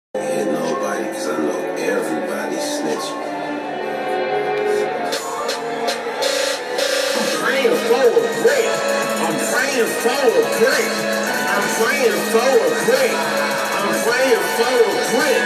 Hit nobody, cause I know everybody snitching. I'm praying for a break. I'm praying for a break. I'm praying for a break. I'm praying for a break.